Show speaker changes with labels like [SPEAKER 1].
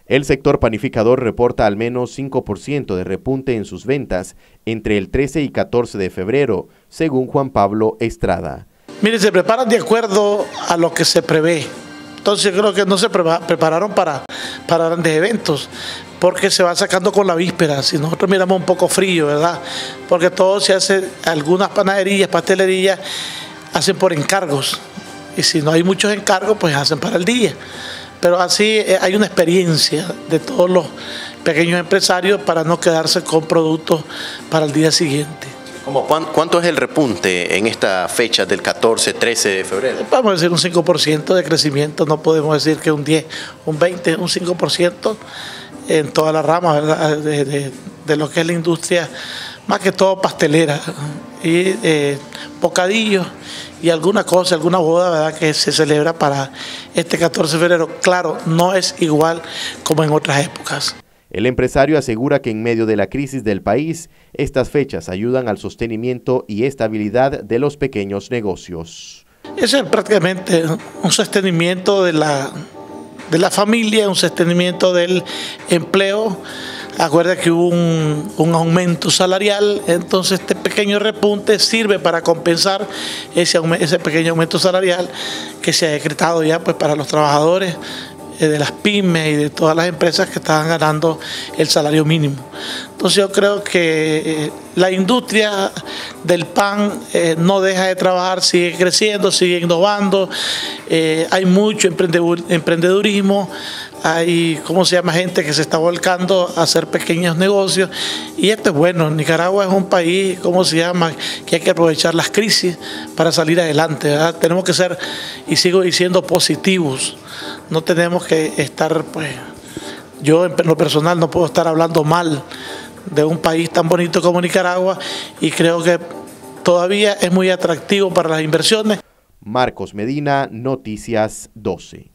[SPEAKER 1] El sector panificador reporta al menos 5% de repunte en sus ventas entre el 13 y 14 de febrero, según Juan Pablo Estrada.
[SPEAKER 2] Mire, se preparan de acuerdo a lo que se prevé. Entonces yo creo que no se prepararon para grandes eventos, porque se va sacando con la víspera. Si nosotros miramos un poco frío, ¿verdad? Porque todo se hace, algunas panaderías, pastelerías, hacen por encargos. Y si no hay muchos encargos, pues hacen para el día. Pero así hay una experiencia de todos los pequeños empresarios para no quedarse con productos para el día siguiente.
[SPEAKER 3] ¿Cuánto es el repunte en esta fecha del 14, 13 de febrero?
[SPEAKER 2] Vamos a decir un 5% de crecimiento, no podemos decir que un 10, un 20, un 5% en toda la rama, ¿verdad? De lo que es la industria, más que todo pastelera y bocadillos y alguna cosa, alguna boda, ¿verdad?, que se celebra para este 14 de febrero. Claro, no es igual como en otras épocas.
[SPEAKER 1] El empresario asegura que en medio de la crisis del país, estas fechas ayudan al sostenimiento y estabilidad de los pequeños negocios.
[SPEAKER 2] Eso es prácticamente un sostenimiento de la familia, un sostenimiento del empleo. Acuerda que hubo un aumento salarial, entonces este pequeño repunte sirve para compensar ese pequeño aumento salarial que se ha decretado ya pues para los trabajadores de las pymes y de todas las empresas que estaban ganando el salario mínimo. Entonces yo creo que la industria del pan no deja de trabajar, sigue creciendo, sigue innovando, hay mucho emprendedurismo, hay, gente que se está volcando a hacer pequeños negocios y esto es bueno. Nicaragua es un país, que hay que aprovechar las crisis para salir adelante, ¿verdad? Tenemos que ser, y sigo diciendo, positivos. No tenemos que estar, yo en lo personal no puedo estar hablando mal de un país tan bonito como Nicaragua y creo que todavía es muy atractivo para las inversiones.
[SPEAKER 1] Marcos Medina, Noticias 12.